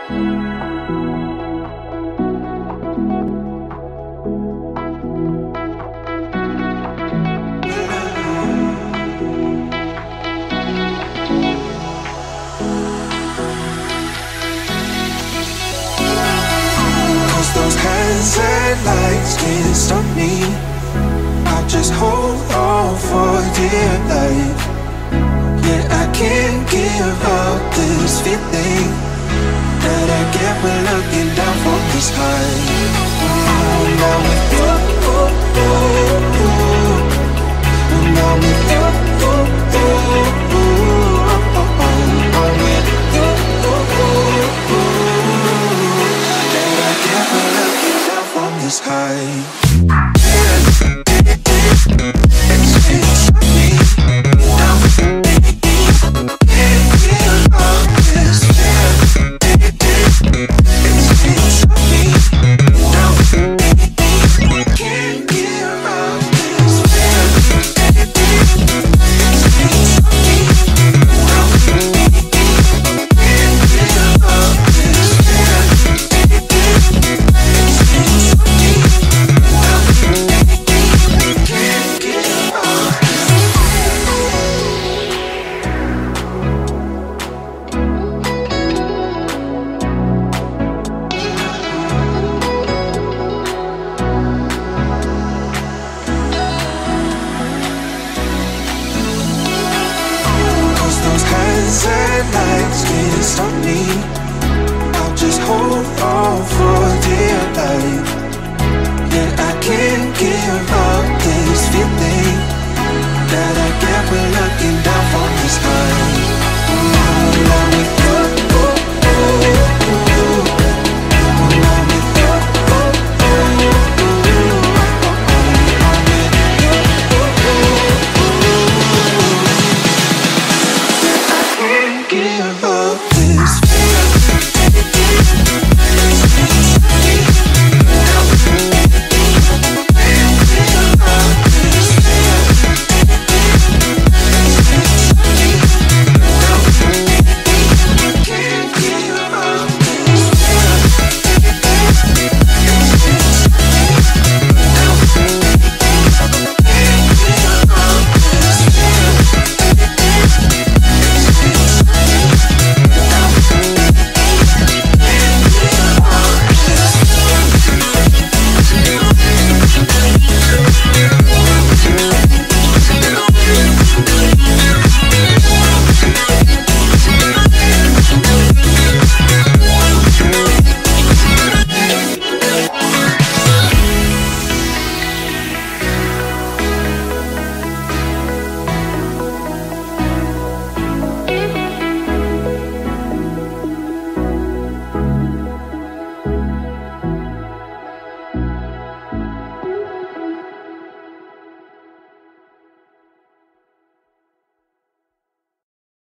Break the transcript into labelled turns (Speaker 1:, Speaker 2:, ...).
Speaker 1: Those hands and lights can't stop me. I'll just hold on for dear life. Yeah, I can't give up this feeling that I get when looking down from the sky. Now with you, now with you, I'm with you. The sky. And lights can't stop me. I'll just hold on for dear life. Yeah, I can't give up this feeling that I get when looking down from the sky. Now with you, now with you, give up.